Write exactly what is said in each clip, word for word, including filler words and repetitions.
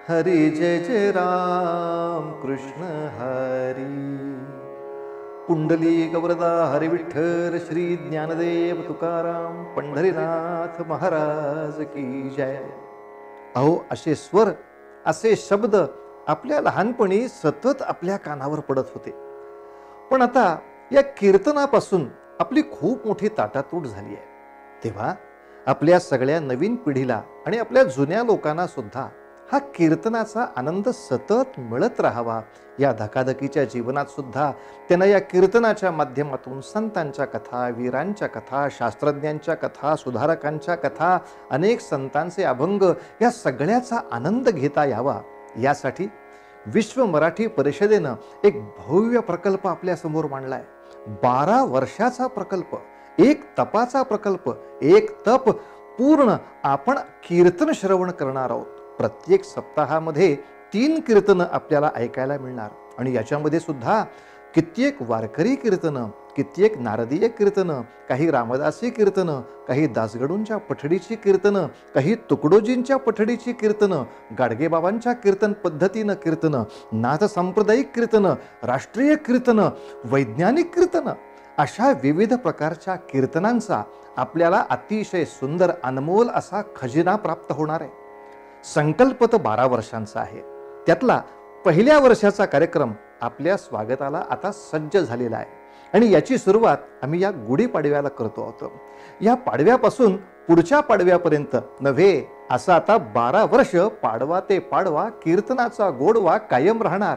हरी जय जय राम कृष्ण हरी. पुंडली गवरदा हरी विठ्ठल श्री ज्ञानदेव तुकाराम पंढरीनाथ महाराज की जय. अहो असे स्वर, असे शब्द आपल्या लहानपणी सतत आपल्या कानावर पडत होते. पण आता या कीर्तनापासून आपली खूप मोठी ताटातूट झाली आहे. तेव्हा आपल्या सगळ्या नवीन पिढीला आणि आपल्या जुन्या लोकांना सुद्धा हा कीर्तनाचा आनंद सतत मिळत राहावा. या धकाधकीच्या जीवनात सुद्धा त्यांना या कीर्तनाच्या माध्यमातून संतांच्या कथा, वीरांच्या कथा, शास्त्रज्ञांच्या कथा, सुधारकांच्या कथा, अनेक संतांचे अभंग या सगळ्याचा आनंद घेता यावा, यासाठी विश्व मराठी परिषदेनं एक भव्य प्रकल्प आपल्या समोर मांडलाय. बारा वर्षाचा प्रकल्प, एक तपाचा प्रकल्प, एक तप पूर्ण आपण कीर्तन श्रवण करणार आहोत. प्रत्येक सप्ताहामध्ये तीन कीर्तनं आपल्याला ऐकायला मिळणार आणि याच्यामध्ये सुद्धा कित्येक वारकरी कीर्तनं, कित्येक नारदीय कीर्तनं, काही रामदासी कीर्तनं, काही दासगडूंच्या पठडीची कीर्तनं, काही तुकडोजींच्या पठडीची कीर्तनं, गाडगेबाबांच्या कीर्तन पद्धतीनं कीर्तनं, नाथ सांप्रदायिक कीर्तनं, राष्ट्रीय कीर्तनं, वैज्ञानिक कीर्तनं, अशा विविध प्रकारच्या कीर्तनांचा आपल्याला अतिशय सुंदर अनमोल असा खजिना प्राप्त होणार आहे. संकल्प तर बारा वर्षांचा आहे. त्यातला पहिल्या वर्षाचा कार्यक्रम आपल्या स्वागताला आता सज्ज झालेला आहे आणि याची सुरुवात आम्ही या गुढीपाडव्याला करतो आहोत. या पाडव्यापासून पुढच्या पाडव्यापर्यंत नव्हे, असं आता बारा वर्ष पाडवा ते पाडवा कीर्तनाचा गोडवा कायम राहणार.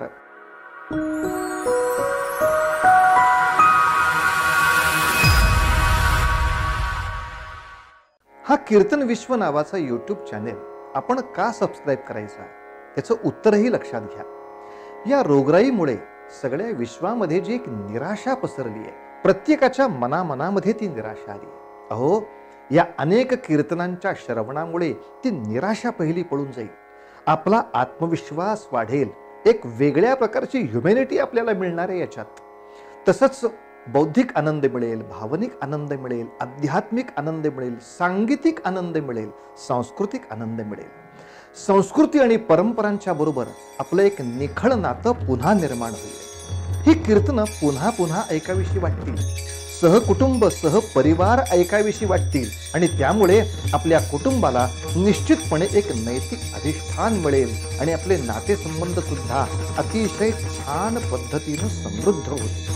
हा कीर्तन विश्व नावाचा यूट्यूब चॅनेल आपण का सबस्क्राईब करायचा, त्याचं उत्तरही लक्षात घ्या. या रोगराईमुळे सगळ्या विश्वामध्ये जी एक निराशा पसरली आहे, प्रत्येकाच्या मनामनामध्ये ती निराशा आली आहे. अहो या अनेक कीर्तनांच्या श्रवणामुळे ती निराशा पहिली पळून जाईल. आपला आत्मविश्वास वाढेल, एक वेगळ्या प्रकारची ह्युमॅनिटी आपल्याला मिळणार आहे याच्यात. तसंच बौद्धिक आनंद मिळेल, भावनिक आनंद मिळेल, आध्यात्मिक आनंद मिळेल, सांगीतिक आनंद मिळेल, सांस्कृतिक आनंद मिळेल. संस्कृती आणि परंपरांच्या बरोबर आपलं एक निखळ नातं पुन्हा निर्माण होईल. ही कीर्तनं पुन्हा पुन्हा ऐकावीशी वाटतील, सहकुटुंब सहपरिवार ऐकावीशी वाटतील आणि त्यामुळे आपल्या कुटुंबाला निश्चितपणे एक नैतिक अधिष्ठान मिळेल आणि आपले नातेसंबंध सुद्धा अतिशय छान पद्धतीनं समृद्ध होतील.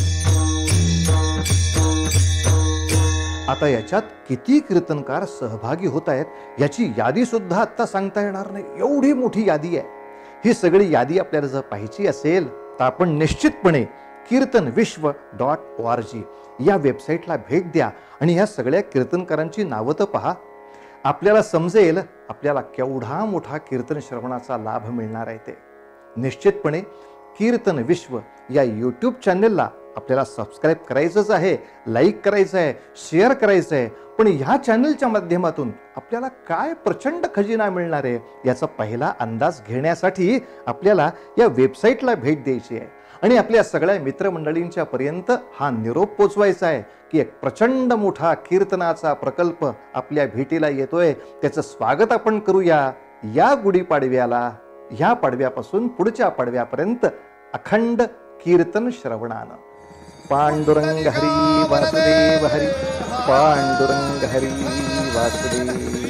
आता याच्यात किती कीर्तनकार सहभागी होत आहेत याची यादी सुद्धा आता सांगता येणार नाही, एवढी मोठी यादी आहे. ही सगळी यादी आपल्याला जर पाहिजे असेल तर आपण निश्चितपणे कीर्तन विश्व डॉट ओ आर जी या वेबसाईटला भेट द्या आणि ह्या सगळ्या कीर्तनकारांची नावं तर पहा. आपल्याला समजेल आपल्याला केवढा मोठा कीर्तन श्रवणाचा लाभ मिळणार आहे ते. निश्चितपणे कीर्तन विश्व या यूट्यूब चॅनेलला आपल्याला सबस्क्राईब करायचंच आहे, लाईक करायचं आहे, शेअर करायचं आहे. पण ह्या चॅनलच्या माध्यमातून आपल्याला काय प्रचंड खजिना मिळणार आहे याचा पहिला अंदाज घेण्यासाठी आपल्याला या वेबसाईटला भेट द्यायची आहे आणि आपल्या सगळ्या मित्रमंडळींच्या पर्यंत हा निरोप पोचवायचा आहे की एक प्रचंड मोठा कीर्तनाचा प्रकल्प आपल्या भेटीला येतोय. त्याचं स्वागत आपण करूया या गुढीपाडव्याला. ह्या पाडव्यापासून पुढच्या पाडव्यापर्यंत अखंड कीर्तन श्रवणानं. पांडुरंग हरी वासुदेव हरी, पांडुरंग हरी वासुदेव.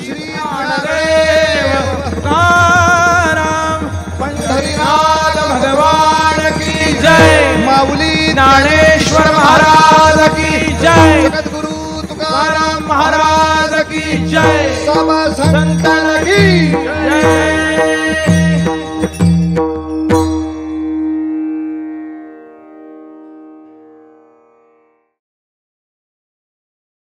पंढरीनाथ भगवान की जय. माऊली ज्ञानेश्वर महाराज की जय. जगद्गुरु तुकाराम महाराज की जय. सब संतान की